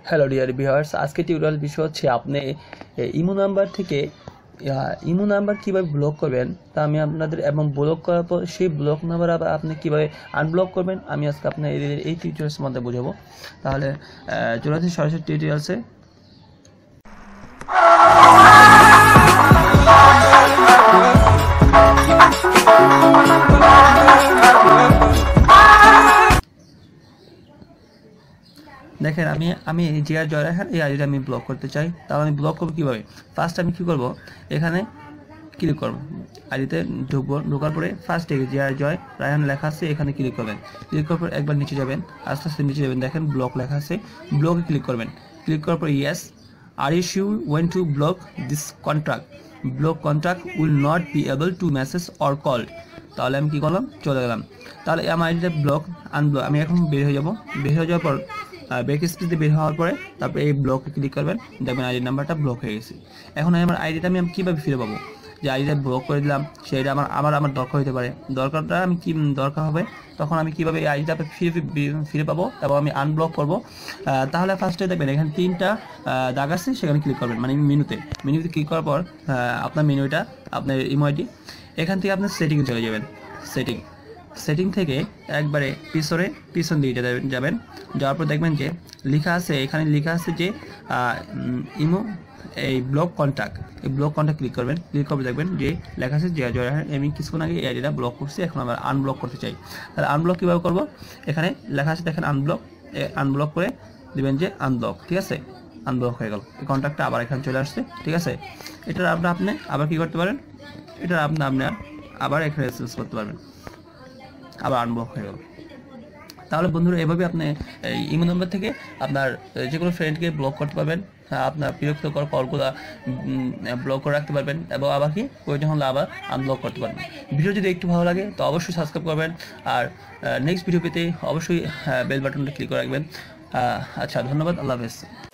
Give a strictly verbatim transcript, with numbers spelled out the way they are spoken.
Hello dear viewers, আজকে tutorial বিষয় হচ্ছে আপনি ইমো নাম্বার থেকে ইমো নাম্বার কীভাবে ব্লক করবেন তা আমি আপনাদের, এবং ব্লক করার পর সেই ব্লক নাম্বার আবার আপনি কীভাবে আনব্লক করবেন আমি আজকে আপনার এই টিউটোরিয়ালসের মধ্যে বোঝাবো। তাহলে চলে আসি সরাসরি টিউটোরিয়ালসে। দেখেন আমি আমি যে আর জয় রায়হান এই আইডিটা আমি ব্লক করতে চাই। তাহলে আমি ব্লক করবো কীভাবে? ফার্স্ট আমি কী করবো, এখানে ক্লিক করবো, আইডিতে ঢুকবো। ঢোকার পরে ফার্স্ট থেকে যে আর জয় রায়হান লেখা আছে এখানে ক্লিক করবেন। ক্লিক করার পর একবার নিচে যাবেন, আস্তে আস্তে নিচে যাবেন, দেখেন ব্লক লেখা আছে, ব্লকে ক্লিক করবেন। ক্লিক করার পর yes, are you sure want to block this contract, block contract will not be able to message or call. তাহলে আমি কী করলাম, চলে গেলাম। তাহলে আমার আইডিটা ব্লক আনব্লক, আমি এখন বের হয়ে যাব। বের হয়ে যাওয়ার পর ব্যাক স্পেসে বের হওয়ার পরে তারপরে এই ব্লকে ক্লিক করবেন, দেখবেন আইডি নাম্বারটা ব্লক হয়ে গেছে। এখন আমার আইডিটা আমি কীভাবে ফিরে পাবো? যে আইডিটা ব্লক করে দিলাম সেইটা আমার আবার আমার দরকার হতে পারে। দরকারটা আমি কি দরকার হবে, তখন আমি কীভাবে এই আইডিটা ফিরে ফিরে পাবো এবং আমি আনব্লক করবো। তাহলে ফার্স্টে দেখবেন এখানে তিনটা দাগ আছে, সেখানে ক্লিক করবেন, মানে মেনুতে মেনুতে ক্লিক করার পর আপনার মেনুটা আপনার ইমো আইডি, এখান থেকে আপনার সেটিংয়ে চলে যাবেন। সেটিং সেটিং থেকে একবারে পিছনে পিছন দিকে যাবেন। যাওয়ার পর দেখবেন যে লেখা আছে, এখানে লেখা আছে যে ইমো এই ব্লক কন্ট্যাক্ট, এই ব্লক কন্ট্যাক্ট ক্লিক করবেন। ক্লিক করে দেখবেন যে লেখা আছে যে জয় আমি কিছুক্ষণ আগে এই আইডিটা ব্লক করছি, এখন আমরা আনব্লক করতে চাই। তাহলে আনব্লক কীভাবে করবো, এখানে লেখা আছে দেখেন আনব্লক, আনব্লক করে দেবেন যে আনব্লক, ঠিক আছে, আনব্লক হয়ে গেল। এই কন্ট্যাক্টটা আবার এখানে চলে আসছে, ঠিক আছে। এটার আপনার আপনি আবার কী করতে পারেন, এটার আপনার আপনার আবার এখানে চেঞ্জ করতে পারবেন, আবার আনব্লক হয়ে গেল। তাহলে বন্ধুরা এভাবে আপনি এই ইমো নাম্বার থেকে আপনার যে কোনো ফ্রেন্ডকে ব্লক করতে পারবেন, আপনার বিরক্তকর কলগুলো ব্লক করে রাখতে পারবেন, এবং আবার কি প্রয়োজন হলে আবার আনব্লক করতে পারবেন। ভিডিও যদি একটু ভালো লাগে তো অবশ্যই সাবস্ক্রাইব করবেন, আর নেক্সট ভিডিও পেতে অবশ্যই বেল বাটনটা ক্লিক করে রাখবেন। আচ্ছা, ধন্যবাদ, আল্লাহ হাফেজ।